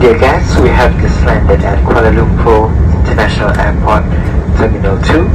Dear guests, we have just landed at Kuala Lumpur International Airport, Terminal 2.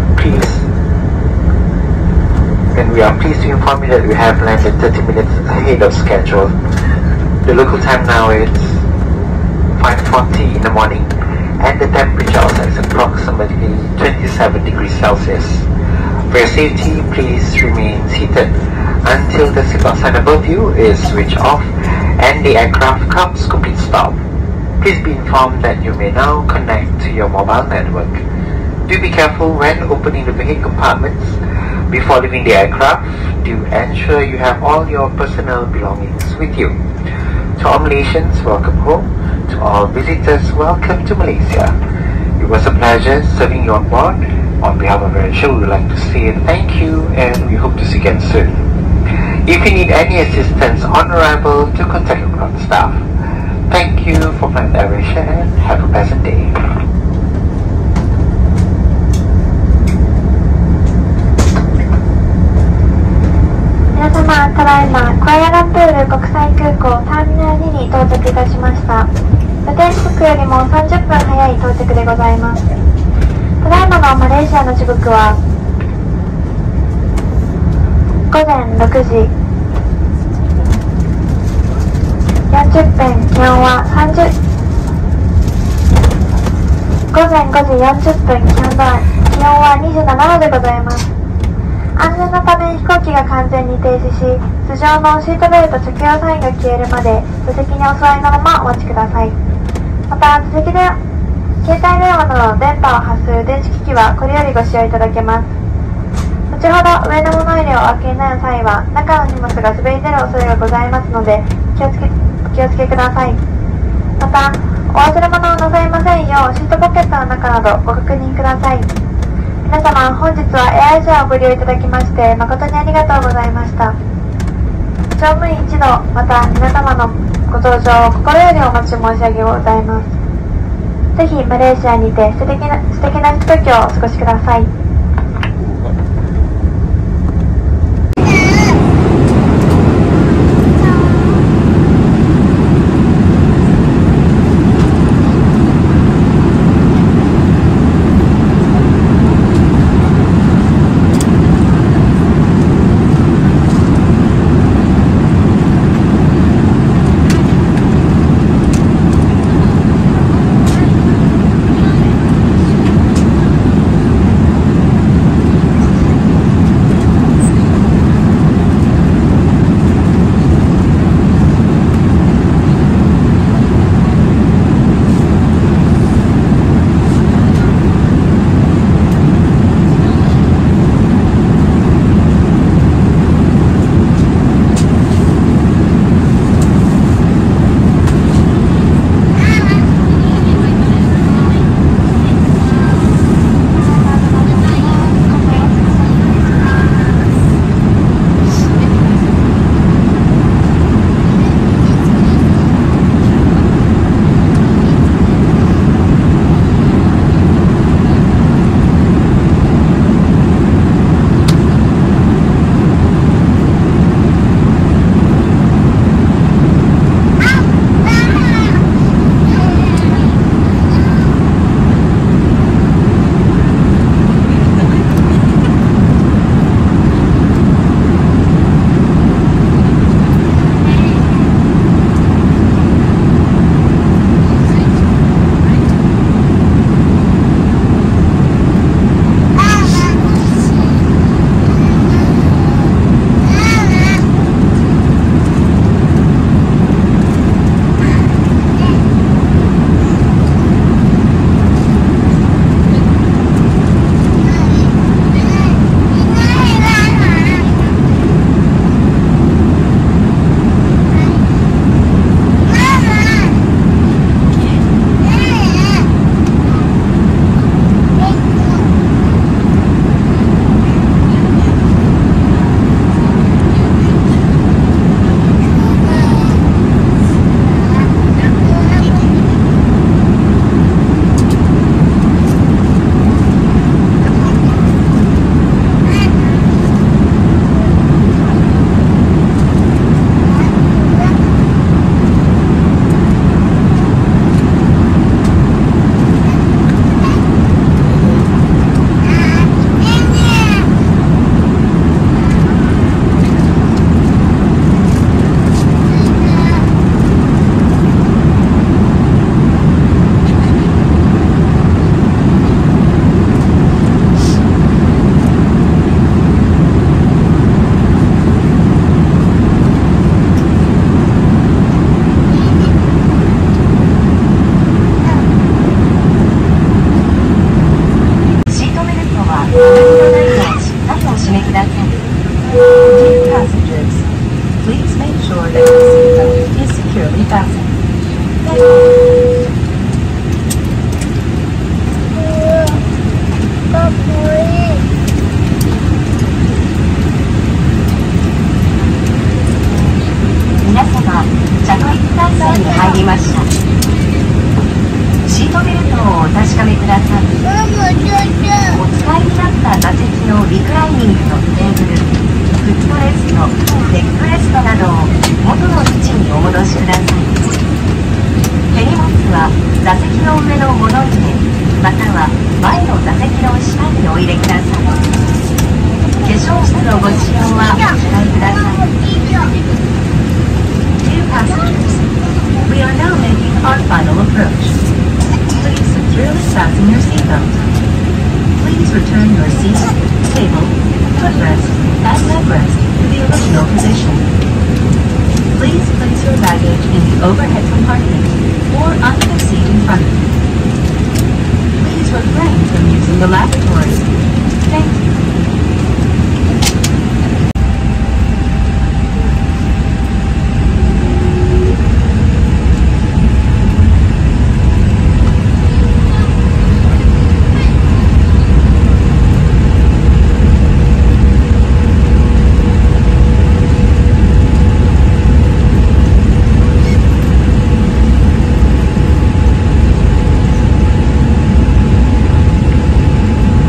We are pleased to inform you that we have landed 30 minutes ahead of schedule. The local time now is 5:40 in the morning, and the temperature outside is approximately 27 degrees Celsius. For your safety, please remain seated until the seatbelt sign above you is switched off and the aircraft comes complete stop. Please be informed that you may now connect to your mobile network. Do be careful when opening the vehicle compartments. Before leaving the aircraft, do ensure you have all your personal belongings with you. To all Malaysians, welcome home. To all visitors, welcome to Malaysia. It was a pleasure serving you on board. On behalf of Rachel, we would like to say thank you and we hope to see you again soon. If you need any assistance on arrival, do contact your ground staff. Thank you for flying AirAsia and have a pleasant day. 皆様、ただいまクアラルンプール国際空港ターミナル2に到着いたしました。予定時刻よりも30分早い到着でございます。ただいまのマレーシアの時刻は午前6時40分、気温は午前5時40分、気温は27度でございます。安全のため飛行機が完全に停止し、頭上のシートベルト着用サインが消えるまで座席にお座りのままお待ちください。また、座席で携帯電話などの電波を発する電子機器はこれよりご使用いただけます。後ほど上の物入れをお開けになる際は中の荷物が滑り出る恐れがございますのでお気をつけください。また、お忘れ物をなさいませんようシートポケットの中などご確認ください。皆様、本日はAirAsiaをご利用いただきまして誠にありがとうございました。乗務員一同、また皆様のご搭乗を心よりお待ち申し上げございます。ぜひマレーシアにて素敵なひとときをお過ごしください。 ensure that your seatbelt is securely fastened. Thank you. 皆様、着陸態勢に入りました。シートベルトをお確かめください。お使いになった座席のリクライニングのテーブル、フットレスト、レッグレストなどを元の位置にお戻しください。手荷物は座席の上の物入れ、または前の座席の下にお入れください。化粧室のご使用はお控えください。Dear passengers, we are now making our final approach. Please securely fasten your seatbelt. Please return your seat, table, footrest, and legrest to the original position. Please place your baggage in the overhead compartment or onto the seat in front of you. Please refrain from using the lavatory. Thank you. ご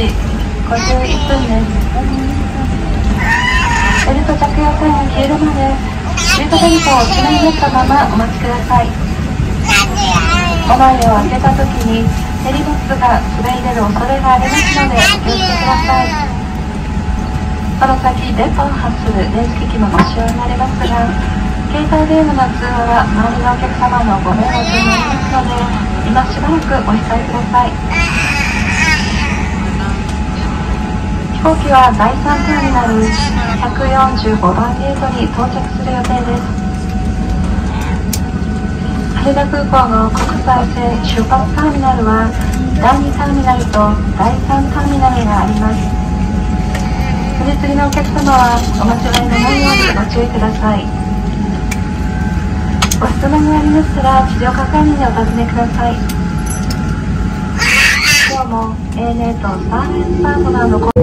51分です。ベルト着用サインが消えるまでシートベルトをお締めになったままお待ちください。お前を開けた時に手荷物が滑り出る恐れがありますのでお気をつけください。この先電波を発する電子機器もご使用になりますが、携帯電話の通話は周りのお客様のご迷惑になりますので、今しばらくお控えください。飛行機は第3ターミナル145番ゲートに到着する予定です。羽田空港の国際線出発ターミナルは第2ターミナルと第3ターミナルがあります。乗り継ぎのお客様はお間違いのないようにご注意ください。ご質問がありましたら地上係員にお尋ねください。今日も ANA とスターレンスパートナーの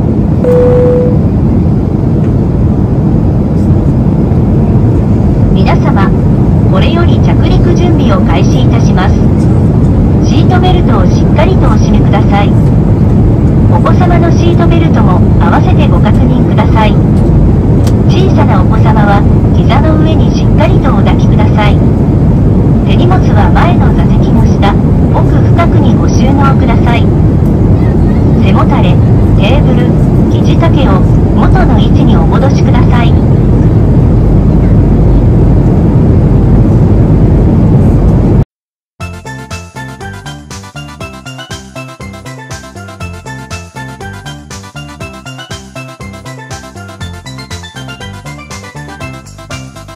皆様、これより着陸準備を開始いたします。シートベルトをしっかりとお締めください。お子様のシートベルトも合わせてご確認ください。小さなお子様は膝の上にしっかりとお抱きください。手荷物は前の座席の下、奥深くにご収納ください。背もたれ、テーブル、肘掛けを元の位置にお戻しください。